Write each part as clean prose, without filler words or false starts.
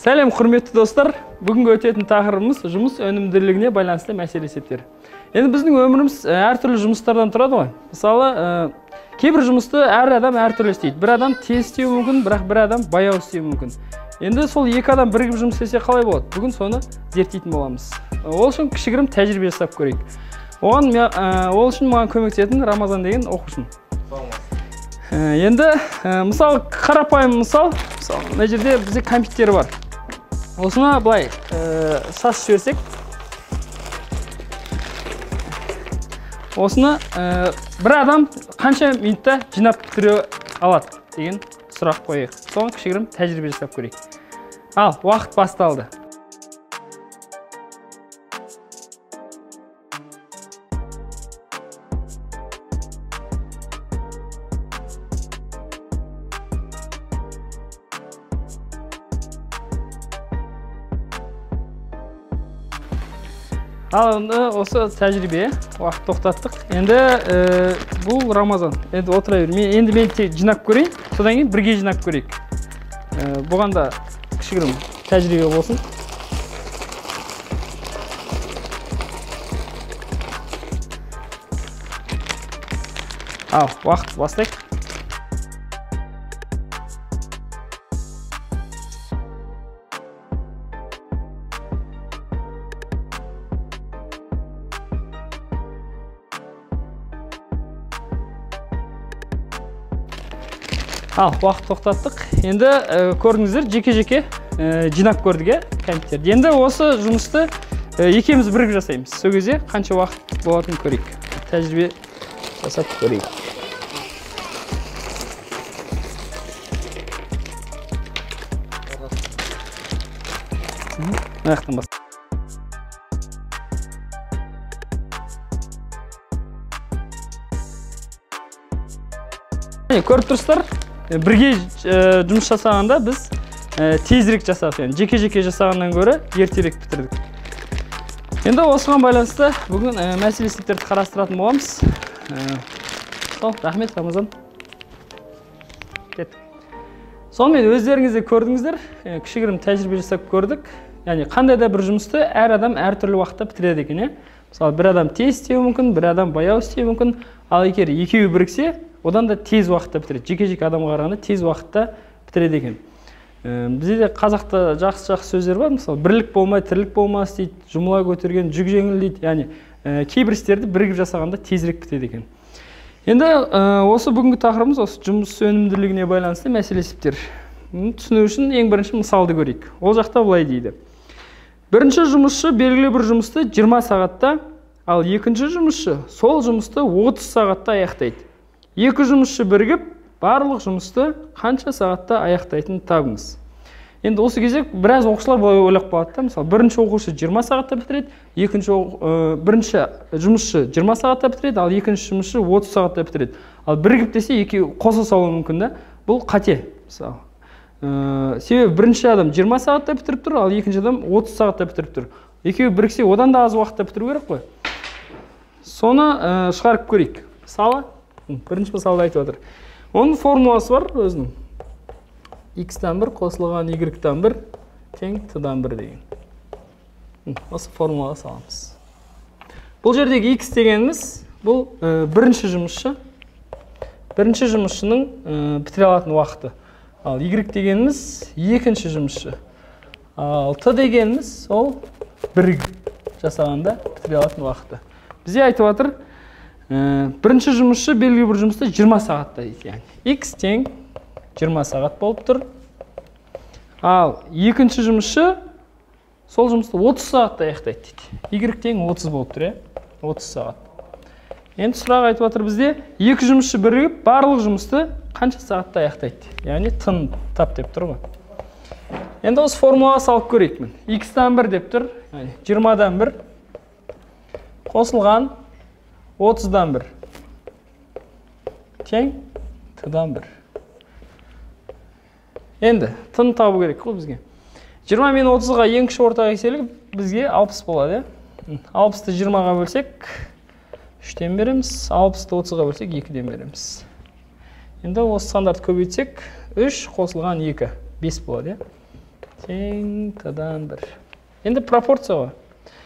Сәлем, құрметті достар. Бүгінгі өтетін тақырыбымыз жұмыс өнімділігіне байланысты мәселе есептер. Енді біздің өміріміз әртүрлі жұмыстардан тұрады ғой. Мысалы, кейбір жұмысты әр адам әртүрлі істейді. Бір адам тез істеуі мүмкін, бірақ бір адам баяу істеуі мүмкін. Енді сол екі адам бірігіп жұмыс істесе қалай болады? Бүгін соны зерттейтін боламыз. Ол үшін кішігірім тәжірибе жасап көрейік. Ол үшін маған көмектесетін Рамазан деген оқушым. Енді мысалы қарапайым мысал, мына жерде бізде компьютер бар. Осына былай шаш жіберсек, осыны бір адам қанша минутта жинап бітіре алады деген сұрақ қойайық. Соны кішігірім тәжірибе жасап көрейік. Ал, уақыт басталды. Ал енді осы тәжірибе, уақыт тоқтаттық. Енді бұл Рамазан. Енді отыра бер. Енді мен жинап көрейін, содан кейін бірге жинап көрейік. Бұған да кішігірім тәжірибе болсын. Ал, уақыт бастайық. Ал, уақыт тоқтаттық. Енді көрдіңіздер, жеке-жеке жинап көрдіге компьютерді. Енді осы жұмысты екеуміз бірігіп жасаймыз. Сол кезде қанша уақыт болатынын көрейік. Тәжірибе жасап көрейік. Аяқтан бас. Көріп тұрсыздар? Бірге жұмыс жасағанда біз тезірек жасадық, жеке-жеке жасағаннан көрі ертерек бітірдік. Енді осыған байланысты бүгін мәселе есептерді қарастыратын боламыз. Рахмет, Рамазан. Сонымен өздеріңізде көрдіңіздер, кішігірім тәжірибе жасап көрдік. Яғни қандай да бір жұмысты әр адам әртүрлі уақытта бітіреді екен. Мысалы, бір адам тез істеуі мүмкін, бір адам баяу істеуі мүмкін. Ал егер екеуі біріксе, одан да тез уақытта бітіреді. Жеке-жеке адамға қарағанда тез уақытта бітіреді екен. Бізде де қазақта жақсы сөздер бар. Мысалы, бірлік болмай, тірлік болмас дейді, жұмыла көтерген жүк жеңіл дейді. Яғни кейбір істерді бірігіп жасағанда тезірек бітеді екен. Енді осы бүгінгі тақырыбымыз осы жұмыс өнімділігіне байланысты мәселе есептер. Түсіну үшін ең бірінші мысалды көрейік. Ол жақта былай дейді. Бірінші жұмысшы белгілі бір жұмысты 20 сағатта, ал екінші жұмысшы сол жұмысты 30 сағатта аяқтайды. Екі жұмысшы бірігіп, барлық жұмысты қанша сағатта аяқтайтынын табыңыз. Енді осы кезде біраз оқушылар былай ойлап қалады. Мысалы, бірінші оқушы 20 сағатта бітіреді, бірінші жұмысшы 20 сағатта бітіреді, ал екінші жұмысшы 30 сағатта бітіреді. Ал бірігіп десе, екеуі қоса салуы мүмкін да. Бұл қате. Мысалы, себебі бірінші адам 20 сағатта бітіріп тұр, ал екінші адам 30 сағатта бітіріп тұр. Екеуі біріксе, одан да аз уақытта бітіру керек қой. Соны шығарып көрейік. Мысалы, бірінші мысалды айтып отыр. Оның формуласы бар өзінің. X-тан 1 қосылған Y-тан 1 тең T-дан 1 деген. Осы формулаға саламыз. Бұл жердегі X дегеніміз, бұл бірінші жұмысшы. Бірінші жұмысшының бітіре алатын уақыты. Ал Y дегеніміз екінші жұмысшы. Ал T дегеніміз ол бірігіп жасағанда бітіре алатын уақыты. Бізде айтып отыр, бірінші жұмысшы белгілі бір жұмысты 20 сағатта дейді. X тең 20 сағат болып тұр. Ал екінші жұмысшы сол жұмысты 30 сағатта аяқтайды дейді. Y тең 30 болып тұр, 30 сағат. Енді сұрақ айтып отыр бізде, екі жұмысшы бірігіп, барлық жұмысты қанша сағатта аяқтайды? Яғни тын тап деп тұр ғой. Енді осы формулаға салып көрейік мен. X-тан 1 деп тұр, 20-дан 1 қосылған 30-дан 1 тең T-дан 1. Енді тын табу керек қой бізге. 20 мен 30-ға ең кіші ортақ еселік бізге 60 болады. 60-ты 20-ға бөлсек 3-тен береміз, 60-ты 30-ға бөлсек 2-ден береміз. Енді осы сандарды көбейтсек 3 қосылған 2, 5 болады. тең т-дан 1. Енді пропорция ғой.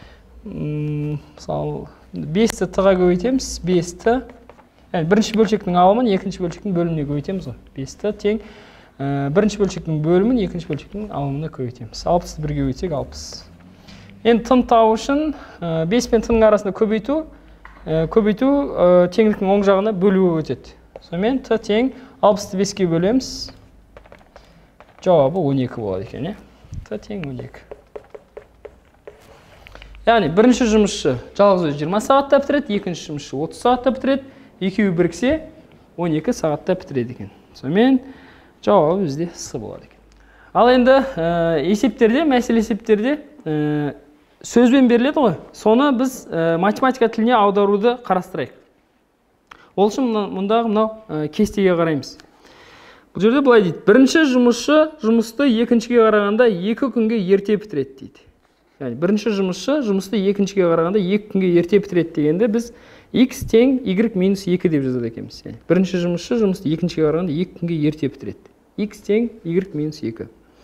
Мысалы 5-ті т-ға көбейтеміз. 5-ті бірінші бөлшектің алымын екінші бөлшектің бөліміне көбейтеміз ғой. 5-ті тең бірінші бөлшектің бөлімін екінші бөлшектің алымына көбейтеміз. 60-ты 1-ге көбейтсек 60. Енді т-ны табу үшін 5 пен т-ның арасында көбейту теңдіктің оң жағына бөлуге өтеді. Сонымен т тең 60-ты 5-ке бөлеміз. Жауабы 12 болады екен, т тең 12. Яғни бірінші жұмысшы жалғыз өзі 20 сағатта бітіреді, екінші жұмысшы 30 сағатта бітіреді, екеуі біріксе 12 сағатта бітіреді екен. Сонымен жауабы бізде С болады екен. Ал енді есептерде, мәселе есептерде сөзбен беріледі ғой. Соны біз математика тіліне аударуды қарастырайық. Ол үшін мұндағы мынау кестеге қараймыз. Бұл жерде былай дейді. Бірінші жұмысшы жұмысты екіншіге қарағанда 2 күнге ерте бітіреді дейді. Яғни бірінші жұмысшы жұмысты екіншіге қарағанда 2 күнге ерте бітіреді дегенде біз x тең y минус 2 деп жазады екенбіз. Бірінші жұмысшы жұмысты екіншіге қарағанда 2 күнге ерте бітіреді. x тең y минус 2.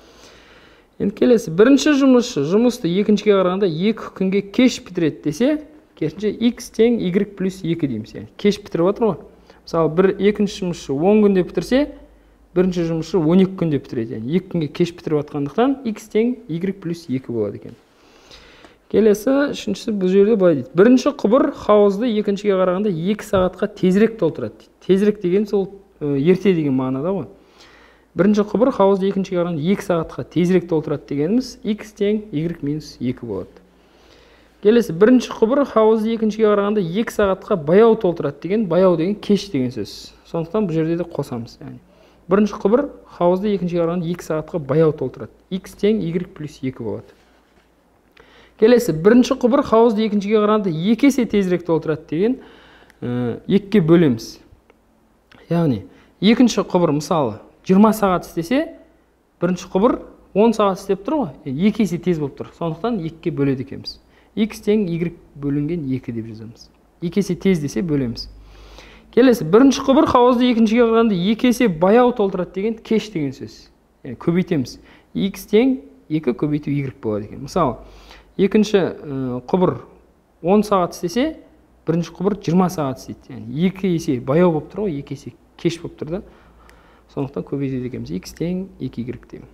Енді келесі, бірінші жұмысшы жұмысты екіншіге қарағанда 2 күнге кеш бітіреді десе, керісінше x тең y плюс 2 дейміз. Кеш бітіріп отыр ғой. Мысалы, екінші жұмысшы 10 күнде бітірсе, бірінші жұмысшы 12 күнде бітіреді. 2 күнге кеш бітіріп отқандықтан x тең y плюс 2 болады екен. Келесі, үшіншісі бұл жерде былай дейді. Бірінші құбыр хауызды екіншіге қарағанда 2 сағатқа тезірек толтырады дейді. Тезірек деген сол ерте деген мағынада ғой. Бірінші құбыр хауызды екіншіге қарағанда 2 сағатқа тезірек толтырады дегеніміз x тең y минус 2 болады. Келесі, бірінші құбыр хауызды екіншіге қарағанда 2 сағатқа баяу толтырады деген, баяу деген кеш деген сөз. Сондықтан бұл жерде де қосамыз. Бірінші құбыр хауызды екіншіге қарағанда 2 сағатқа баяу толтырады. x тең y плюс 2 болады. Келесі, бірінші құбыр хауызды екіншіге қарағанда 2 есе тезірек толтырады деген 2-ке бөлеміз. Яғни, екінші құбыр мысалы 20 сағат істесе, бірінші құбыр 10 сағат істеп тұр ғой, 2 есе тез болып тұр. Сондықтан 2-ке бөледі екенбіз. x тең y бөлінген 2 деп жазамыз. 2 есе тез десе бөлеміз. Келесі, бірінші құбыр хауызды екіншіге қарағанда 2 есе баяу толтырады деген кеш деген сөз. Көбейтеміз. x тең 2 көбейту y болады екен. Мысалы, екінші құбыр 10 сағат істесе, бірінші құбыр 20 сағат істейді. 2 есе баяу болып тұр ғой, 2 есе кеш болып тұрды. Сондықтан көбейтеді екенбіз. x тең 2y деймін.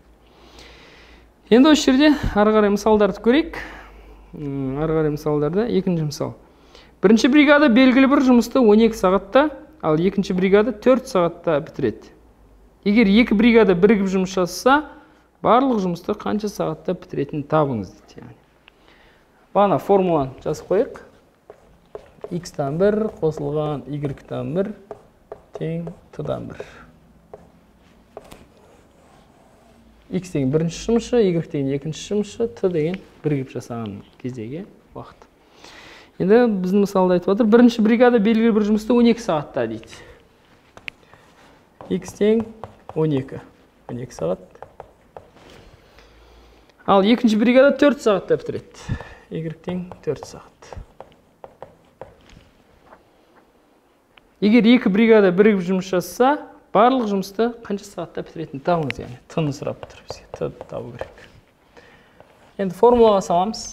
Енді осы жерде ары қарай мысалдарды көрейік. Ары қарай мысалдарда екінші мысал. Бірінші бригада белгілі бір жұмысты 12 сағатта, ал екінші бригада 4 сағатта бітіреді. Егер екі бригада бірігіп жұмыс жасаса, барлық жұмысты қанша сағатта бітіретінін табыңыз дейді. Бағана формуланы жазып қойық. x-тан 1 қосылған y-тан 1 тең t-дан 1. x деген бірінші жұмысшы, y деген екінші жұмысшы, t деген бірігіп жасаған кездегі уақыт. Енді біздің мысалда айтып отыр, бірінші бригада белгілі бір жұмысты 12 сағатта дейді. X тең 12 сағат. Ал екінші бригада 4 сағатта бітіреді. Y тең 4 сағат. Егер екі бригада бірігіп жұмыс жасаса, барлық жұмысты қанша сағатта бітіретінін табыңыз, яғни t-ны сұрап тұр бізге. T-ді табу керек. Енді формулаға саламыз.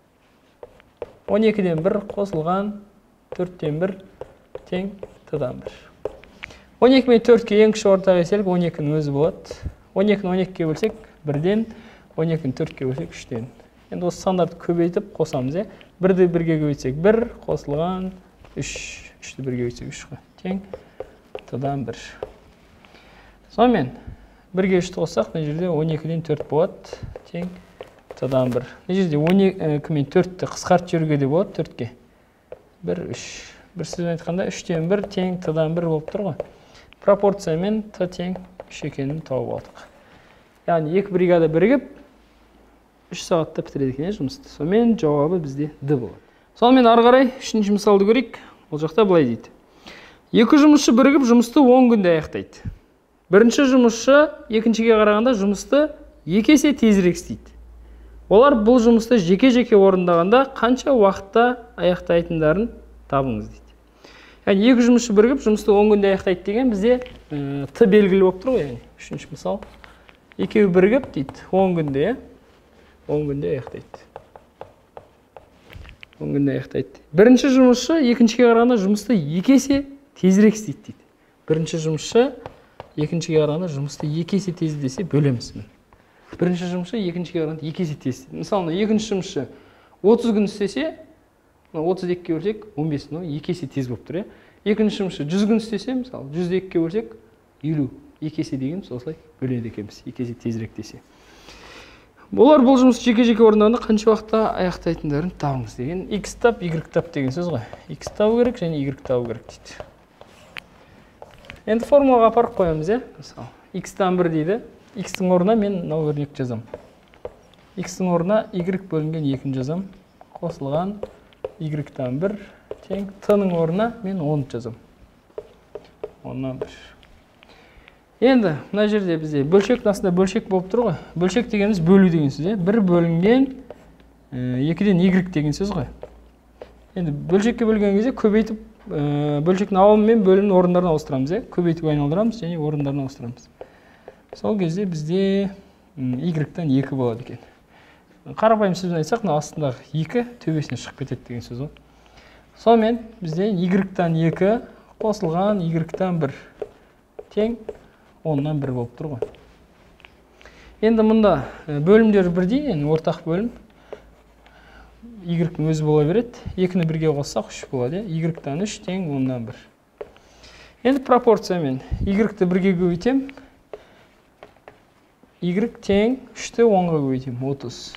12-ден 1 қосылған 4-тен 1 тең t-дан 1. 12 мен 4-ке ең кіші ортақ еселік 12-ның өзі болады. 12-ні 12-ке бөлсек 1-ден, 12-ні 4-ке бөлсек 3-ден. Енді осы сандарды көбейтіп қосамыз. 1-ді 1-ге көбейтсек 1 қосылған 3. 3-ді 1-ге көбейтсек 3 тең t-дан 1. Сонымен 1-ге 3-ті қоссақ, мына жерде 12-ден 4 болады, тең t-дан 1. Мына жерде 12 мен 4-ті қысқартып жіберуге де болады, 4-ке. 1, 3. Бір сөзбен айтқанда 3-тен 1 тең t-дан 1 болып тұр ғой. Пропорциямен t тең 3 екенін тауып алдық. Яғни екі бригада бірігіп 3 сағатта бітіреді екен жұмысты. Сонымен жауабы бізде D болады. Сонымен ары қарай үшінші мысалды көрейік. Ол жақта былай дейді. Екі жұмысшы бірігіп жұмысты 10 күнде аяқтайды. Бірінші жұмысшы екіншіге қарағанда жұмысты 2 есе тезірек істейді. Олар бұл жұмысты жеке-жеке орындағанда қанша уақытта аяқтайтындарын табыңыз дейді. Яғни екі жұмысшы бірігіп жұмысты 10 күнде аяқтайды деген бізде Т белгілі болып тұр ғой, яғни үшінші мысал. екеуі бірігіп дейді 10 күнде, 10 күнде аяқтайды. 10 күнде аяқтайды. Бірінші жұмысшы екіншіге қарағанда жұмысты 2 есе тезірек істейді дейді. Бірінші жұмысшы екіншіге қарағанда жұмысты 2 есе тез десе бөлеміз. Бірінші жұмысшы екіншіге қарағанда 2 есе тез істейді. Мысалы, екінші жұмысшы 30 күн істесе, 32-ге бөлсек 15, 2 есе тез болып тұр. Екінші жұмысшы 100 күн істесе, мысалы, 100-ге бөлсек 50, 2 есе дегеніміз осылай бөледі екенбіз, 2 есе тезірек десе. Олар бұл жұмысты жеке-жеке орындағанда қанша уақытта аяқтайтындарын табыңыз деген. X тап, Y тап деген сөз ғой. X табу керек және Y табу керек дейді. Енді формулаға апарып қоямыз, мысалы, X-тан 1 дейді. X-тің орнына мен мынау өрнек жазам. X-тің орнына Y бөлінген 2-ні жазам. Қосылған Y-тан 1 тең T-ның орнына мен 10 жазам. 10-нан 1. Енді, мына жерде бізде бөлшек насында бөлшек болып тұр ғой. Бөлшек дегеніміз бөлу деген сөз, 1 бөлінген 2-ден Y деген сөз ғой. Енді бөлшекке бөлген кезде көбейтіп бөлшектің ауылы мен бөлімнің орындарын ауыстырамыз, көбейтіп айналдырамыз және орындарын ауыстырамыз. Сол кезде бізде Y-тан 2 болады екен. Қарапайым сөзбен айтсақ, астындағы 2 төбесіне шығып кетеді деген сөз ғой. Сонымен бізде Y-тан 2 қосылған Y-тан 1 тең 10-нан 1 болып тұр ғой. Енді мұнда бөлімдер бірдей, ортақ бөлім. Y-ның өзі бола береді. 2-ні 1-ге қоссақ 3 болады. Y-тан 3 тең 10-нан 1. Енді пропорциямен Y-ті 1-ге көбейтем. Y тең 3-ті 10-ға көбейтем. 30.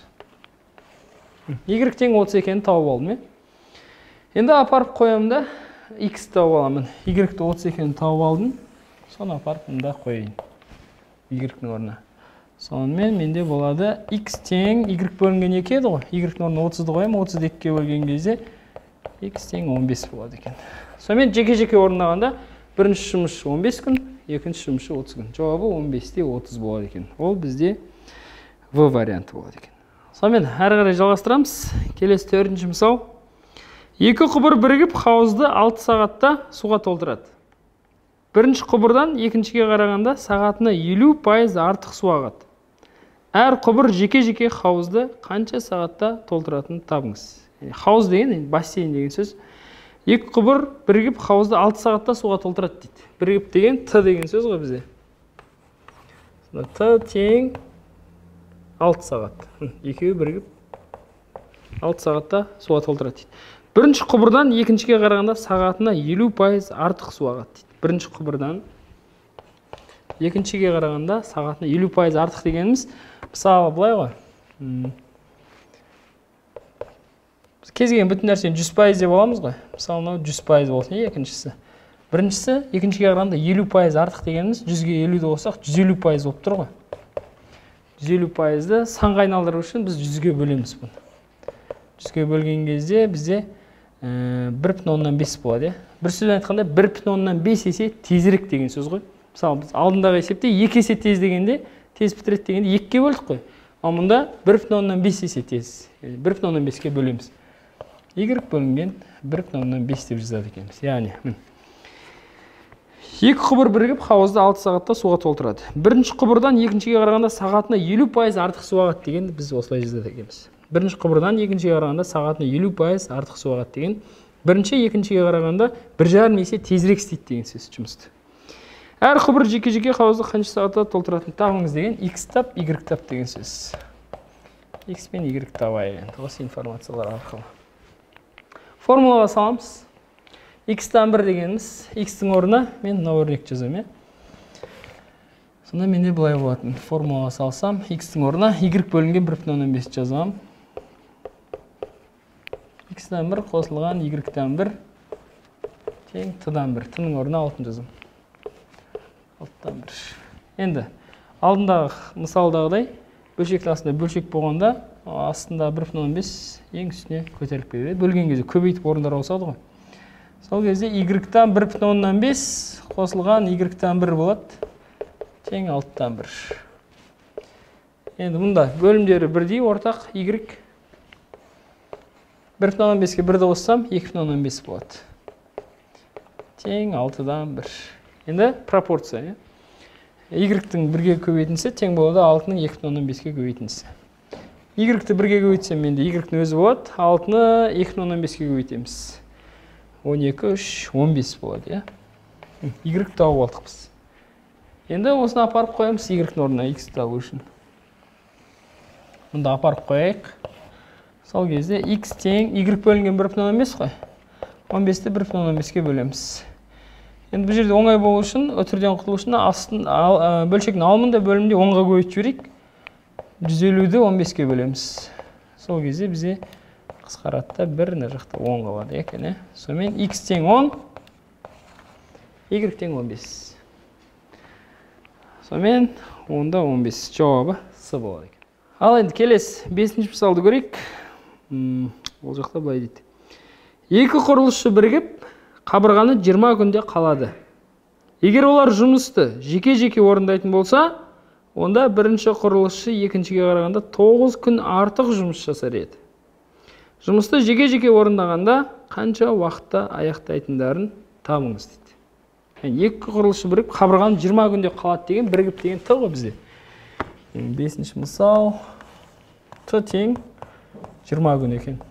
Y тең 30 екенін тауып алдым. Енді апарып қоямын да X тауып аламын. Y-ті 30 екенін тауып алдым. Соны апарып мұнда қойайын. Y-ның орнына. Сонымен менде болады X тең Y бөлінген 2 еді ғой. Y-ның орнына 30-ды қоямын. 30-ды 2-ге бөлген кезде X тең 15 болады екен. Сонымен жеке-жеке орындағанда бірінші жұмысшы 15 күн, екінші жұмысшы 30 күн. Жауабы 15-те 30 болады екен. Ол бізде В варианты болады екен. Сонымен әрі қарай жалғастырамыз. Келесі 4-ші мысал. Екі құбыр бірігіп хауызды 6 сағатта суға толтырады. Бірінші құбырдан екіншіге қарағанда сағатына 50% артық су ағады. Әр құбыр жеке-жеке хауызды қанша сағатта толтыратынын табыңыз. Хауыз деген, бассейн деген сөз. Екі құбыр бірігіп хауызды 6 сағатта суға толтырады дейді. Бірігіп деген Т деген сөз ғой бізде. Т тең 6 сағат. Екеуі бірігіп 6 сағатта суға толтырады дейді. Бірінші құбырдан екіншіге қарағанда сағатына 50% артық су ағады дейді. Бірінші құбырдан екіншіге қарағанда сағатына 50% артық дегеніміз, мысалы былай ғой. Кез келген бүтін нәрсені 100% деп аламыз ғой. Мысалы 100% болсын екіншісі. Біріншісі екіншіге қарағанда 50% артық дегеніміз 100-ге 50-ді қоссақ 150% болып тұр ғой. 150%-ді санға айналдыру үшін біз 100-ге бөлеміз бұны. 100-ге бөлген кезде бізде 1,5 болады. Бір сөзбен айтқанда 1,5 есе тезірек деген сөз ғой. Мысалы біз алдындағы есепте 2 есе тез дегенде, тез бітіреді дегенде 2-ге бөлдік қой. Ал мұнда 1,5 есе тез. 1,5-ге бөлеміз. Y бөлінген 1,5 деп жазады екенбіз. Яғни екі құбыр бірігіп хауызды 6 сағатта суға толтырады. Бірінші құбырдан екіншіге қарағанда сағатына 50% артық су ағады дегенді біз осылай жазады екенбіз. Бірінші құбырдан екіншіге қарағанда сағатына 50% артық су ағады деген. Бірінші екіншіге қарағанда 1,5 есе тезірек істейді деген сөз жұмысты. Әр құбыр жеке-жеке хауызды қанша сағатта толтыратынын табыңыз деген X тап, Y тап деген сөз. X пен Y табайық енді осы информациялар арқылы. Формулаға саламыз. X-тан 1 дегеніміз X-тің орнына мен мына өрнек жазамын. Сонда менде былай болатын. Формулаға салсам, X-тің орнына Y бөлінген 1,5 жазам. X-тан 1 қосылған Y-тан 1 тең Т-дан 1. Т-ның орнына 6 жазам. 6-тан 1. Енді алдындағы мысалдағыдай бөлшектің астында бөлшек болғанда астында 1,5 ең үстіне көтеріліп келеді. Бөлген кезде көбейтіп орындар ауысады ғой. Сол кезде Y-тан 1,5 қосылған Y-тан 1 болады. Тең 6-тан 1. Енді мұнда бөлімдері бірдей ортақ Y. 1,5-ге 1-ді қоссам 2,5 болады. Тең 6-дан 1. Енді пропорция. y-тің 1-ге көбейтілсе тең болады 6-ның 2,5-ке көбейтілсе. Y-ті 1-ге көбейтсем менде y-тің өзі болады, 6-ны 2,5-ке көбейтеміз. 12, 3, 15 болады, y-ті тауып алдық біз. Енді осыны апарып қоямыз y-тің орнына x табу үшін. Мұнда апарып қояйық. Сол кезде x тең y бөлінген 1,5 қой. 15-ті 1,5-ке бөлеміз. Енді бұл жерде оңай болу үшін, өтірден құтылу үшін бөлшектің алымында бөлімде 10-ға көбейтіп жіберейік. 150-ді 15-ке бөлеміз. Сол кезде бізде қысқаратта 1 мына жақта 10 қалады екен. Сонымен x тең 10, y тең 15. Сонымен 10-да 15 жауабы С болады екен. Ал енді келесі 5-ші мысалды көрейік. Ол жақта былай дейді. Екі құрылысшы бірігіп, қабырғаны 20 күнде қалады. Егер олар жұмысты жеке-жеке орындайтын болса, онда бірінші құрылысшы екіншіге қарағанда 9 күн артық жұмыс жасар еді. Жұмысты жеке-жеке орындағанда қанша уақытта аяқтайтындарын табыңыз дейді. Екі құрылысшы бірігіп, қабырғаны 20 күнде қалады деген, бірігіп деген т ғой бізде. 5-ші мысал т тең 20 күн екен.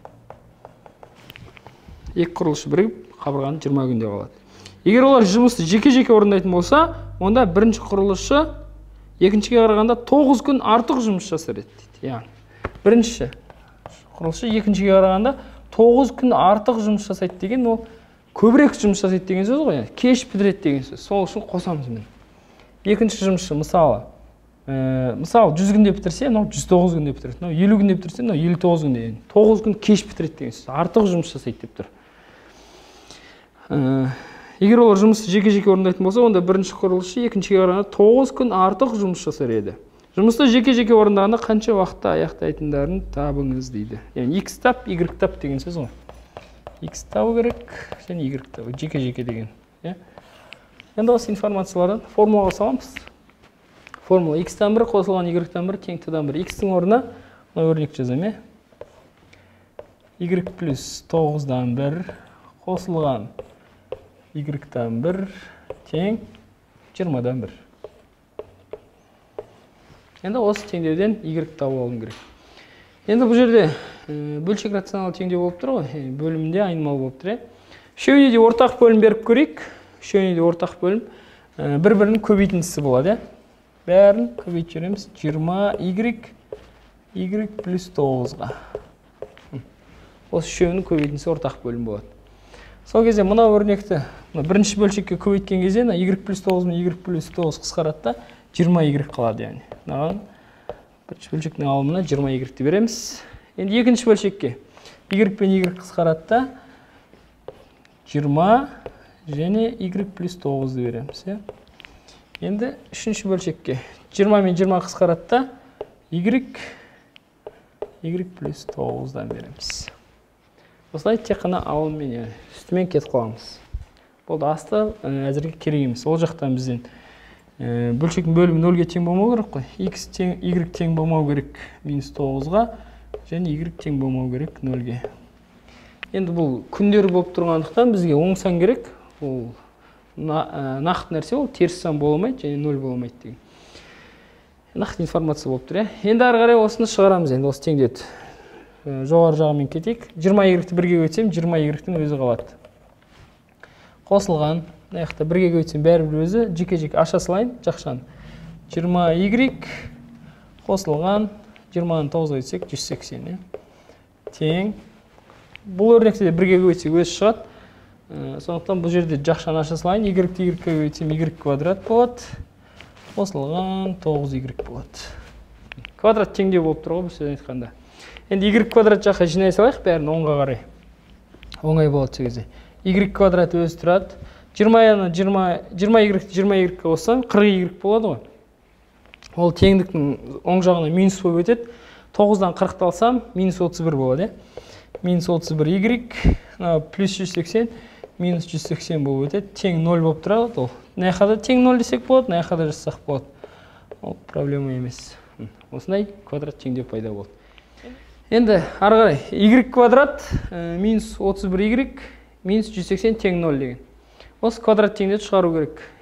Екі құрылысшы бірігіп, қабырғаны 20 күнде қалады. Егер олар жұмысты жеке-жеке орындайтын болса, онда бірінші құрылысшы екіншіге қарағанда 9 күн артық жұмыс жасар еді дейді. Яғни, бірінші құрылысшы екіншіге қарағанда 9 күн артық жұмыс жасайды деген, ол көбірек жұмыс жасайды деген сөз ғой. Кеш бітіреді деген сөз. Сол үшін қосамыз мен. Екінші жұмысшы мысалы 100 күнде бітірсе, 109 күнде бітіреді. 50 күнде бітірсе, 59 күнде. 9 күн кеш бітіреді деген сөз. Артық жұмыс жасайды деп тұр. Егер олар жұмысты жеке-жеке орындайтын болса, онда бірінші құрылысшы екіншіге қарағанда 9 күн артық жұмыс жасар еді. Жұмысты жеке-жеке орындағанда қанша уақытта аяқтайтындарын табыңыз дейді. Яғни x тап, y тап деген сөз ғой. X табу керек, және y табу, жеке-жеке деген. Енді осы информациялардан формулаға саламыз. Формула x-тан 1 қосылған y-тан 1 тең t-дан 1. X-тің орнына өрнек жазамын. Y плюс 9-дан 1 қосылған y-тан 1 тең 20-дан 1. Енді осы теңдеуден y табу алуым керек. Енді бұл жерде бөлшек рационал теңдеу болып тұр ғой, бөлімде айнымалы болып тұр. Үшеуіне де ортақ бөлім беріп көрейік. Үшеуіне де ортақ бөлім бір-бірінің көбейтіндісі болады. Бәрін көбейтіп жүреміз. 20y, y плюс 9-ға. Осы үшеуінің көбейтіндісі ортақ бөлім болады. Сол кезде мына өрнекті бірінші бөлшекке көбейткен кезде y плюс 9 мен y плюс 9 қысқаратта 20y қалады. Яғни бірінші бөлшектің алымына 20y-ті береміз. Енді екінші бөлшекке y пен y қысқаратта 20 және y плюс 9-ды береміз. Енді үшінші бөлшекке 20 мен 20 қысқаратта y плюс 9-дан береміз. Осылай тек қана алыммен, үстімен кетіп қаламыз. Болды, асты әзірге керек емес. Ол жақтан бізден бөлшектің бөлімі 0-ге тең болмау керек қой. X тең, y тең болмау керек минус 9-ға, және y тең болмау керек 0-ге. Енді бұл күндер болып тұрғандықтан бізге оң сан керек. Ол нақты нәрсе, ол теріс сан боламайды, және 0 боламайды деген. Нақты информация болып тұр. Енді ары қарай осыны шығарамыз. Енді осы теңдеді. Жоғары жағымен кетейік. 20y-ті 1-ге көйтсем, 20y-тің өзі қалады. Қосылған. Аяқта 1-ге көйтсем, бәрібір өзі жеке-жеке аша салайын, жақшаны. 20y қосылған, 20-ны 9-ға көйтсек, 180. Тең. Бұл өрнекте де 1-ге көйтсек өзі шығады. Сондықтан бұл жерде жақшаны аша салайын. Y-ті y-ге көйтсем, y квадрат болады. Қосылған 9y болады. Квадрат теңдеу болып тұр ғой, бұл сөз айтқанда. Енді y квадрат жаққа жинай салайық, бәрін оңға қарай. Оңай болады сол кезде. Y квадрат өзі тұрады. 20y-ті 20y-ге қоссам, 40y болады ғой. Ол теңдіктің оң жағына минус болып өтеді. 9-дан 40-ты алсам, минус 31 болады. Минус 31y, плюс 180, минус 180 болып өтеді. Тең 0 болып тұрады. Мына жаққа тең 0 десек болады, мына жаққа жазсақ болады. Ол проблема емес. Осындай квадрат теңдеу пайда болды. Енді ары қарай y квадрат минус 31y минус 180 тең 0 деген. Осы квадрат теңдеуді шығару керек.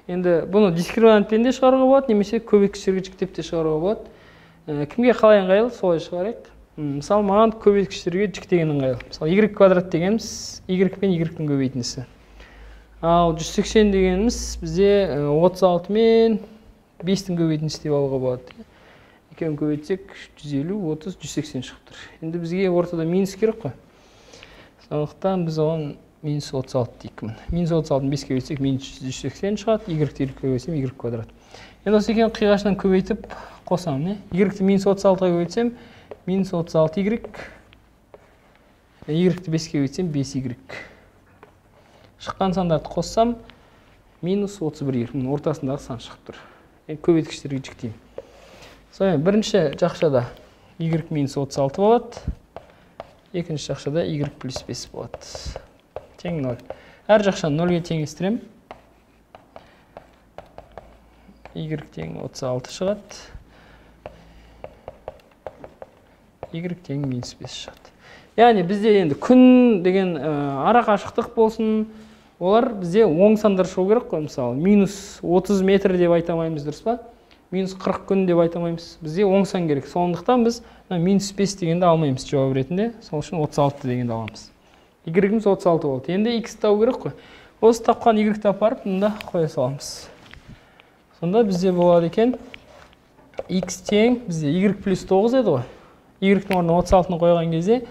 Енді бұны дискриминантпен де шығаруға болады, немесе көбейткіштерге жіктеп те шығаруға болады. Кімге қалай ыңғайлы, солай шығарайық. Мысалы, маған көбейткіштерге жіктеген ыңғайлы. Мысалы, y квадрат дегеніміз y пен y-тің көбейтіндісі. Ал 180 дегеніміз бізде 36 мен 5-тің көбейтіндісі деп алуға болады. Екеуін көбейтсек 150, 30, 180 шығып тұр. Енді бізге ортада минус керек қой. Сондықтан біз оған минус 36 дейік. Минус 36-ны 5-ке көбейтсек минус 180 шығады, y-ті көбейтсем y квадрат. Енді осы екеуін қиғашынан көбейтіп қосамын. Y-ті минус 36-ға көбейтсем минус 36y, y-ті 5-ке көбейтсем 5y. Шыққан сандарды қоссам минус 31y. Ортасындағы сан шығып тұр. Көбейткіштерге жіктеймін. Сонымен бірінші жақшада y минус 36 болады. Екінші жақшада y плюс 5 болады. Тең 0. Әр жақшаны 0-ге теңестірем. Y тең 36 шығады. Y тең минус 5 шығады. Яғни бізде енді күн деген ара қашықтық болсын, олар бізде оң сандар шығу керек қой. Мысалы, минус 30 метр деп айтамаймыз, дұрыс па? Минус 40 күн деп айтамаймыз. Бізде оң сан керек. Сондықтан біз минус 5 дегенді алмаймыз жауап ретінде. Сол үшін 36 дегенді аламыз. Y-іміз 36 болды. Енді x табу керек қой. Осы тапқан y-ті апарып, мұнда қоя саламыз. Сонда бізде болады екен x тең, бізде y плюс 9 еді ғой. Y-тің орнына 36-ны қойған кезде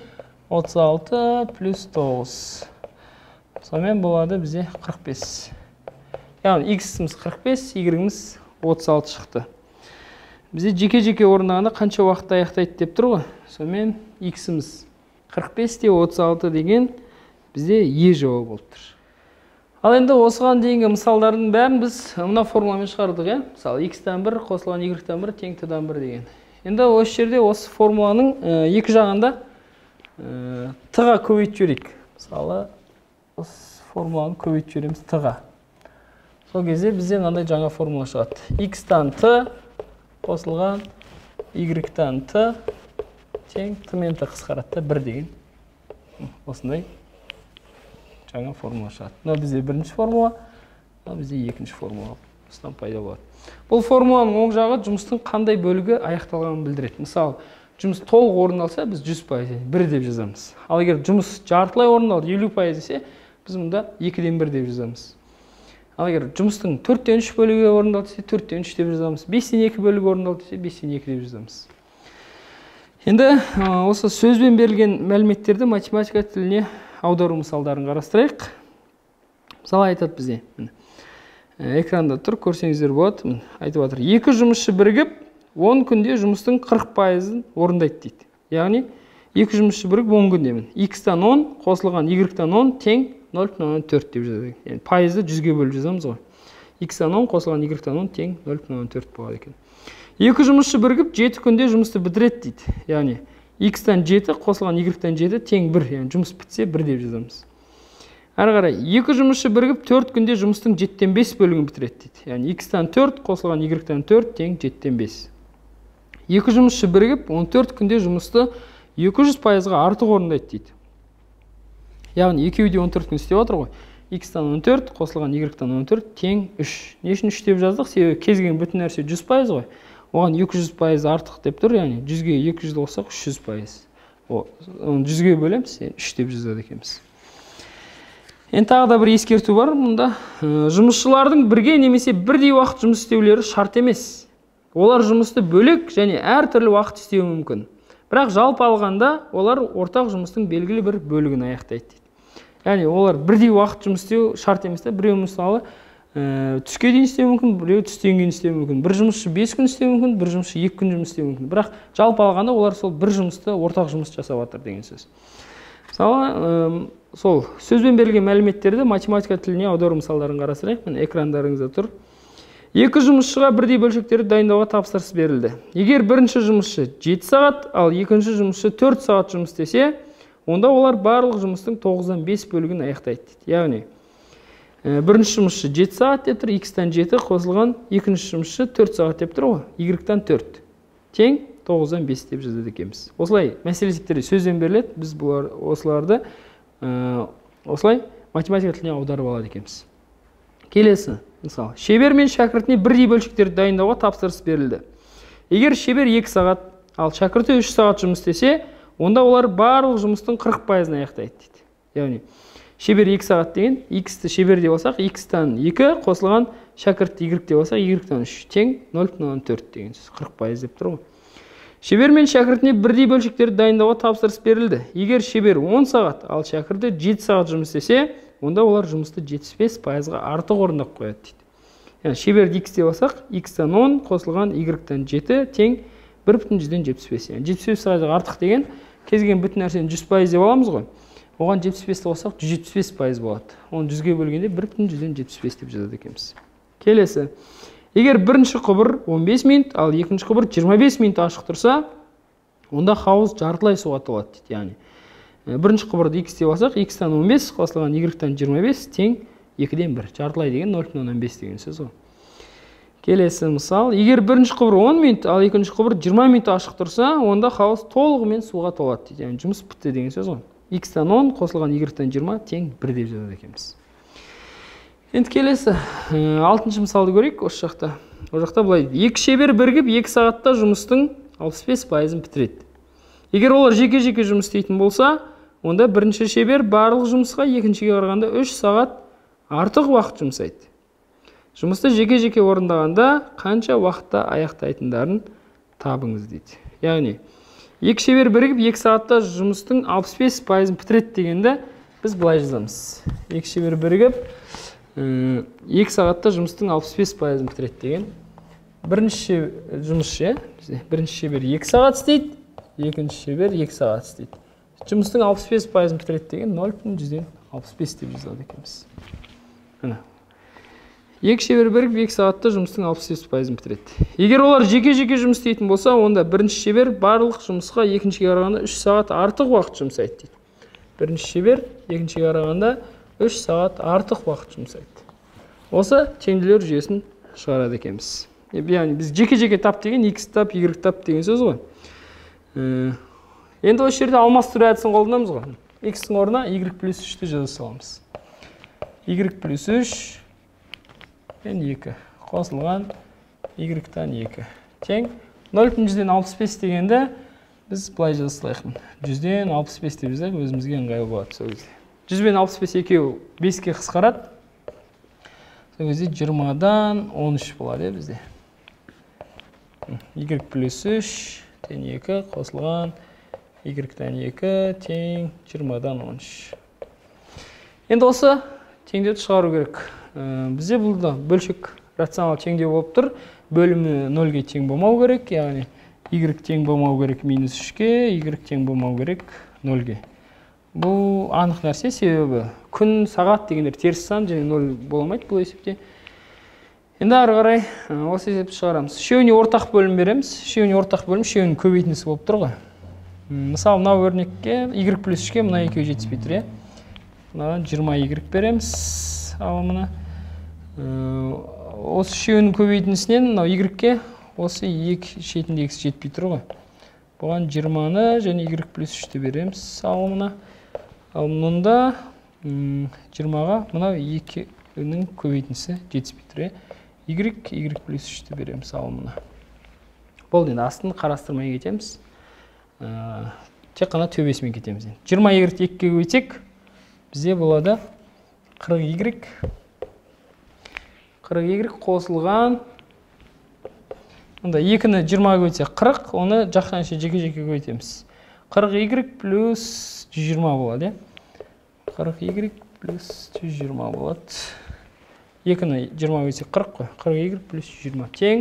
36 плюс 9. Сонымен болады бізде 45. Яғни x-іміз 45, y-іміз 36 шықты. Бізде жеке-жеке орындағанда қанша уақытта аяқтайды деп тұр ғой. Сонымен x-іміз 45 те 36 деген бізде е жауап болып тұр. Ал енді осыған дейінгі мысалдардың бәрін біз мына формуламен шығардық, Мысалы, x-тан 1 қосылған y-тан 1 тең t-дан 1 деген. Енді осы жерде осы формуланың екі жағында t-ға көбейтіп жіберейік. Мысалы, осы формуланы көбейтіп жібереміз t-ға. Сол кезде бізде мынандай жаңа формула шығады. x-тан t қосылған y-тан t тең t мен t қысқаратта 1 деген. Осындай жаңа формула шығады. Мынау бізде бірінші формула, мынау бізде екінші формула. Осыдан пайда болады. Бұл формуланың оң жағы жұмыстың қандай бөлігі аяқталғанын білдіреді. Мысалы, жұмыс толық орындалса, біз 100% 1 деп жазамыз. Ал егер жұмыс жартылай орындалды 50% десе, біз мұнда 2-ден 1 деп жазамыз. Ал егер жұмыстың 4-тен 3 бөлігі орындалды десе, 4-тен 3 деп жазамыз. 5-тен 2 бөлігі орындалды десе, 5-тен 2 деп жазамыз. Енді осы сөзбен берілген мәліметтерді математика тіліне аудару мысалдарын қарастырайық. Мысалы айтады бізде. Экранда тұр, көрсеңіздер болады. Айтып жатыр. 2 жұмысшы бірігіп, 10 күнде жұмыстың 40%-ын орындайды дейді. Яғни 2 жұмысшы бірігіп 10 күнде. X-тан 10 қосылған Y-тан 10 тең 0,4 деп жазады. Яғни пайызды 100-ге бөліп жазамыз ғой. X-тан 10 қосылған Y-тан 10 тең 0,4 болады екен. 2 жұмысшы бірігіп 7 күнде жұмысты бітіреді дейді. Яғни X-тан 7 қосылған Y-тан 7 тең 1. Яғни жұмыс бітсе 1 деп жазамыз. Әрі қарай 2 жұмысшы бірігіп 4 күнде жұмыстың 7-тен 5 бөлігін бітіреді дейді. Яғни X-тан 4 қосылған Y-тан 4 тең 7-тен 5. 2 жұмысшы бірігіп 14 күнде жұмысты 200%-ға артық орындайды дейді. Яғни екеуі де 14 күн істеп отыр ғой. X-тан 14 қосылған Y-тан 14 тең 3. Не үшін 3 деп жаздық? Себебі кез келген бүтін нәрсе 100% ғой. Оған 200% артық деп тұр, яғни 100-ге 200 қоссақ 300%. Оны 100-ге бөлеміз, 3 деп жазады екенбіз. Енді тағы да бір ескерту бар. Мұнда жұмысшылардың бірге немесе бірдей уақыт жұмыс істеулері шарт емес. Олар жұмысты бөлек және әртүрлі уақыт істеуі мүмкін. Бірақ жалпы алғанда олар ортақ жұмыстың белгілі бір бөлігін аяқтайды дейді. Яғни олар бірдей уақыт жұмыс істеу шарт емес. Біреу мысалы түске дейін істеуі мүмкін, біреу түстен кейін істеуі мүмкін. Бір жұмысшы 5 күн істеуі мүмкін, бір жұмысшы 2 күн жұмыс істеуі мүмкін. Бірақ жалпы алғанда олар сол бір жұмысты ортақ жұмыс жасап жатыр деген сөз. Мысалы, сол сөзбен берілген мәліметтерді математика тіліне аудару мысалдарын қарастырайық. Міне экрандарыңызда тұр. 2 жұмысшыға бірдей бөлшектерді дайындауға тапсырыс берілді. Егер бірінші жұмысшы 7 сағат, ал екінші жұмысшы 4 сағат жұмыс істесе, онда олар барлық жұмыстың 9-дан 5 бөлігін аяқтайды дейді. Яғни бірінші жұмысшы 7 сағат деп тұр, X-тан 7 қосылған, екінші жұмысшы 4 сағат деп тұр ғой, Y-тан 4 тең 9-дан 5 деп жазады екенбіз. Осылай мәселе сеттерде сөзбен беріледі. Біз осыларды осылай математика тіліне аударып алады екенбіз. Келесі Мысалы, шебер мен шәкіртіне бірдей бөлшектерді дайындауға тапсырыс берілді. Егер шебер 2 сағат, ал шәкірті 3 сағат жұмыс істесе, онда олар барлық жұмыстың 40%-ын аяқтайды дейді. Яғни, шебер 2 сағат деген, x-ті шебер деп алсақ, x-тан 2 қосылған шәкіртті y деп алсақ, y-тан 3 тең 0,4 деген сөз, 40% деп тұр ғой. Шебер мен шәкіртіне бірдей бөлшектерді дайындауға тапсырыс берілді. Егер шебер 10 сағат, ал шәкірті 7 сағат жұмыс істесе, онда олар жұмысты 75%-ға артық орындап қояды дейді. Яғни шеберді x деп алсақ, x-тан 10 қосылған y-тан 7 тең 1,75. Яғни 75%-ға артық деген кез келген бүтін нәрсені 100% деп аламыз ғой. Оған 75-ті қоссақ 175% болады. Оны 100-ге бөлгенде 1,75 деп жазады екенбіз. Келесі. Егер бірінші құбыр 15 минут, ал екінші құбыр 25 минут ашық тұрса, онда хауыз жартылай суға толады дейді. Яғни бірінші құбырды x деп алсақ, x-тан 15 қосылған y-тан 25 тең 2-ден 1. Жартылай деген 0,15 деген сөз ғой. Келесі мысал, егер бірінші құбыр 10 минут, ал екінші құбыр 20 минут ашық тұрса, онда хауыз толығымен суға толады дейді. Яғни жұмыс бітті деген сөз ғой. X-тан 10 қосылған y-тан 20 тең 1 деп жазады екенбіз. Енді келесі, 6-шы мысалды көрейік осы жақта. Ол жақта былай дейді. Екі шебер бірігіп 2 сағатта жұмыстың 65%-ын бітіреді. Егер олар жеке-жеке жұмыс істейтін болса, онда бірінші шебер барлық жұмысқа екіншіге қарағанда 3 сағат артық уақыт жұмсайды. Жұмысты жеке-жеке орындағанда қанша уақытта аяқтайтындарын табыңыз дейді. Яғни, екі шебер бірігіп 2 сағатта жұмыстың 65%-ын бітіреді дегенде біз былай жазамыз. Екі шебер бірігіп 2 сағатта жұмыстың 65%-ын бітіреді деген. Бірінші жұмысшы, бірінші шебер 2 сағат істейді, екінші шебер 2 сағат істейді. Жұмыстың 65%-ын бітіреді деген 0,165 деп жазады екенбіз. Екі шебер бірігіп 2 сағатта жұмыстың 65%-ын бітіреді. Егер олар жеке-жеке жұмыс істейтін болса, онда бірінші шебер барлық жұмысқа екіншіге қарағанда 3 сағат артық уақыт жұмсайды дейді. Бірінші шебер екіншіге қарағанда 3 сағат артық уақыт жұмсайды. Осы теңдеулер жүйесін шығарады екенбіз. Яғни біз жеке-жеке тап деген x тап, y тап деген сөз ғой. Енді осы жерде алмастыру әдісін қолданамыз ғой. X-тің орнына y плюс 3-ті жаза саламыз. Y плюс 3 пен 2 қосылған y-тан 2 тең 0,165 дегенде біз былай жаза салайық. 100-ден 65 деп жазайық, өзімізге ыңғайлы болады сол кезде. 100 бен 65 екеуі 5-ке қысқарады. Сол кезде 20-дан 13 болады бізде. Y плюс 3 тең 2 қосылған y-тан 2 тең 20-дан 13. Енді осы теңдеуді шығару керек. Бізде бұл да бөлшек рационал теңдеу болып тұр. Бөлімі 0-ге тең болмау керек, яғни y тең болмау керек минус 3-ке, y тең болмау керек 0-ге. Бұл анық нәрсе, себебі күн, сағат дегендер теріс сан және 0 болмайды бұл есепте. Енді ары қарай осы есепті шығарамыз. Үшеуіне ортақ бөлім береміз. Үшеуіне ортақ бөлім үшеуінің көбейтіндісі болып тұр ғой. Мысалы, мынау өрнекке y плюс 3-ке мына екеуі жетіспей тұр, мына 20y береміз. Ал мына осы үшеуінің көбейтіндісінен мынау y-ке осы екі шетінде x жетпей тұр ғой. Бұған 20-ны және y плюс 3-ті береміз. Ал мына мұнда 20-ға мынау екінің көбейтіндісі жетіспей тұр. Y плюс 3-ті береміз. Ал мына. Бұл енді астын қарастырмай кетеміз. Тек қана төбесімен кетеміз. 20y 2-ге көбейтсек, бізде болады 40y. 40y қосылған. Онда 2-ні 20-ға көбейтсек 40, оны жақтан жеке-жеке көбейтеміз. 40y плюс 120 болады. 40y плюс 120 болады. 2-ні 20-ға көбейтсек 40 қой. 40y плюс 120 тең.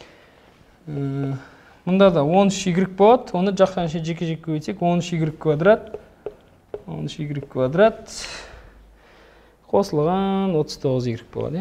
Мұнда да 13y болады. Оны жақтан жеке-жеке көбейтсек 13y квадрат. 13y квадрат қосылған 39y болады.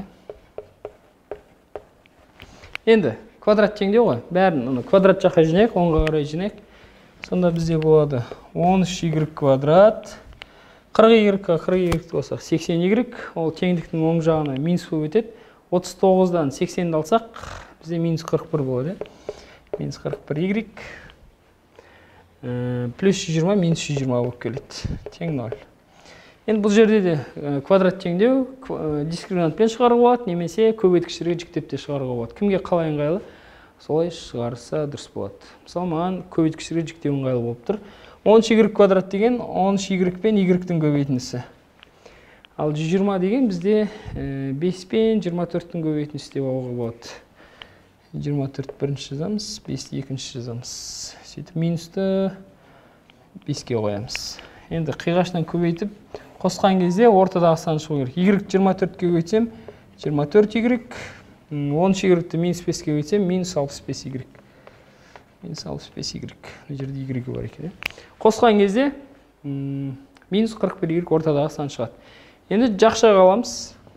Енді квадрат теңдеу ғой. Бәрін квадрат жаққа жинайық, оңға қарай жинайық. Сонда бізде болады 13y квадрат. 40y-ға 40y болсақ 80y. Ол теңдіктің оң жағына минус болып өтеді. 39-дан 80-ді алсақ, бізде минус 41 болады. Минус 41y. Плюс 120 минус 120 болып келеді. Тең 0. Енді бұл жерде де квадрат теңдеу дискриминантпен шығаруға болады, немесе көбейткіштерге жіктеп те шығаруға болады. Кімге қалай ыңғайлы? Солай шығарса дұрыс болады. Мысалы, маған көбейткіштерге жіктеу ыңғайлы болып тұр. 10y квадрат деген 10y пен y-тің көбейтіндісі. Ал 120 деген бізде 5 пен 24-тің көбейтіндісі деп алуға болады. 24 бірінші жазамыз, 5-ті екінші жазамыз. Сөйтіп минусты 5-ке қоямыз. Енді қиғаштан көбейтіп қосқан кезде ортадағы сан шығу керек. Y 24-ке көбейтсем 24y, 10y-ті минус 5-ке көбейтсем минус 65y. Минус 65y. Бұл жерде y бар екен. Қосқан кезде минус 41y ортадағы сан шығады. Енді жақшаға аламыз.